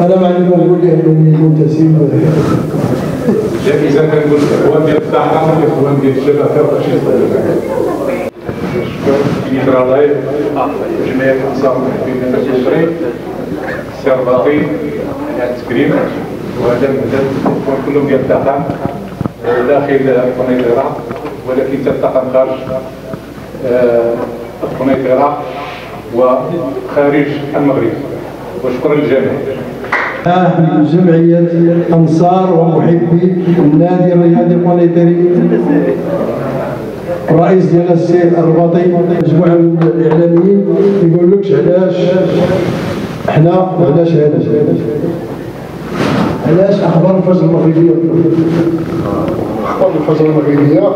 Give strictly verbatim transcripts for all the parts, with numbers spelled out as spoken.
انا ما عندي ما نقول ليه انني منتسب اذا كنقول الاخوان ديال الطاقه والاخوان ديال الشباب فوق شي ميترا لايف جمعيه الانصار المحبين للتشريع السي رباطي على التكريم وهذا المهدد الاخوان كلهم ديال الطاقم داخل القنيطره ولكن الطاقم خارج القنيطره وخارج المغرب وشكرا للجميع. جمعية أنصار ومحبي النادي الرياضي القنيطري الرئيس ديال السي الرباطي مجموعة من الإعلاميين يقول لكش علاش حنا علاش علاش علاش أخبار الفجر المغربية أخبار الفجر المغربية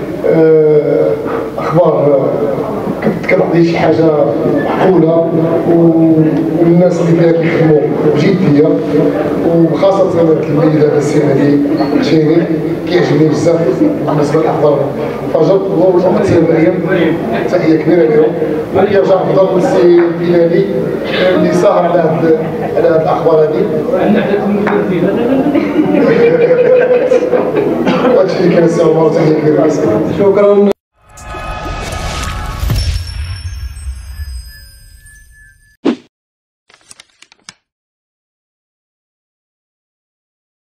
أخبار كتعطي شي حاجه معقوله والناس اللي فيها كيخدموا بجديه وخاصه التلميذ هذا السي نادي الشيري كيعجبني بزاف بالنسبه لاخبار الفجر هو الوقت الايام تحيه كبيره لهم وكيرجع نفضل السي بلالي اللي ساهر على هاد على هاد الاخبار هذه هادشي اللي كان السي عمر تحيه كبيره. شكرا